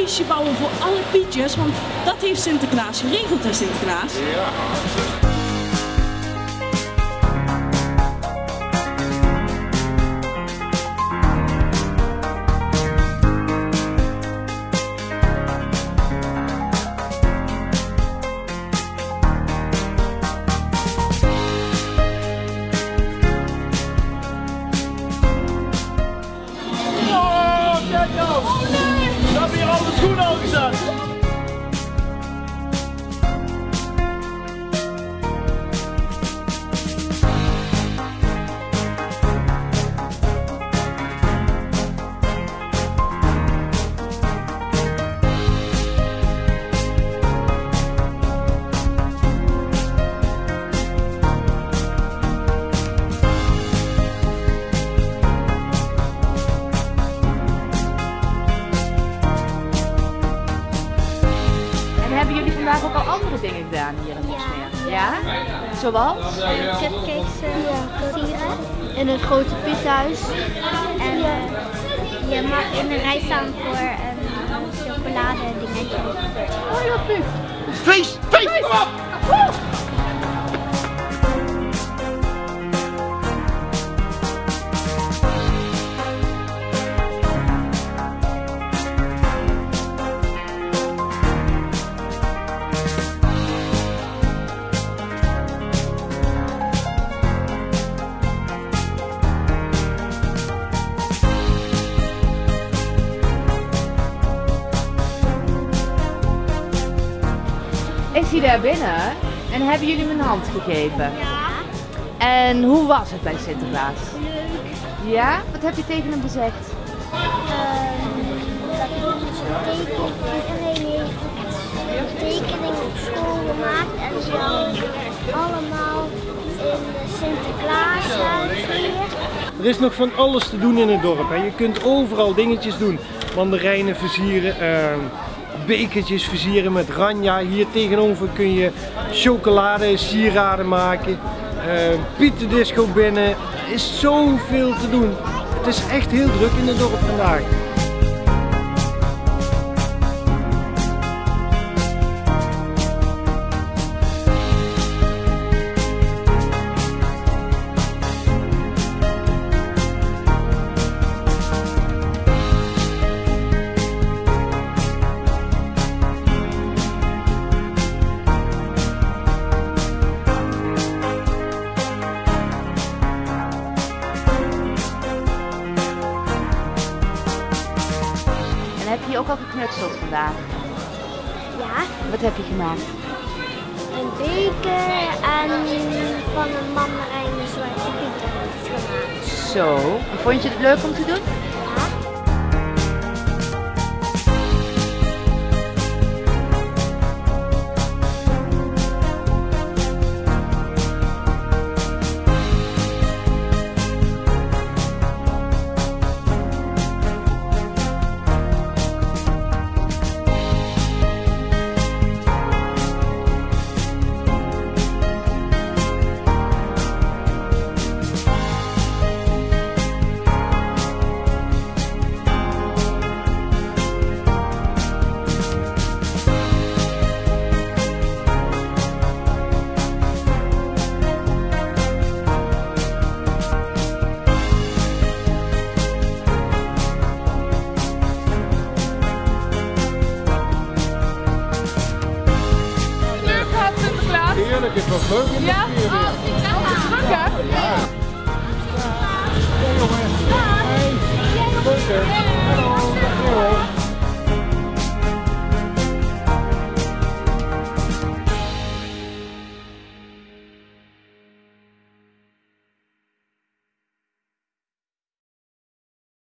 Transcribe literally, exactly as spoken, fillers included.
feestje bouwen voor alle Pietjes, want dat heeft Sinterklaas geregeld, hè Sinterklaas? Ja. Hebben jullie vandaag ook al andere dingen gedaan hier in Boxmeer? Ja. Ja? Zoals? Uh, cupcakes uh, versieren in het grote Piethuis. En uh, je mag in de rij staan voor een chocolade dingetje. Oh ja, Piet! Feest! Feest! Kom op! Woe! Ik zie daar binnen en hebben jullie me een hand gegeven? Ja. En hoe was het bij Sinterklaas? Leuk. Ja? Wat heb je tegen hem gezegd? Iedereen heeft een tekening op school gemaakt en ze allemaal in Sinterklaashuis hier. Er is nog van alles te doen in het dorp. Hè. Je kunt overal dingetjes doen. Mandarijnen versieren, uh, bekertjes versieren met ranja. Hier tegenover kun je chocolade, sieraden maken. Uh, Pietendisco binnen. Er is zoveel te doen. Het is echt heel druk in het dorp vandaag. En heb je ook al geknutseld vandaag? Ja, Wat heb je gemaakt? een beker en van een mandarijn een zwarte Piet heeft gemaakt. Zo. En vond je het leuk om te doen? Heerlijk, het was leuk in de Ja? sfeer weer. Oh, het is druk hè? Ja.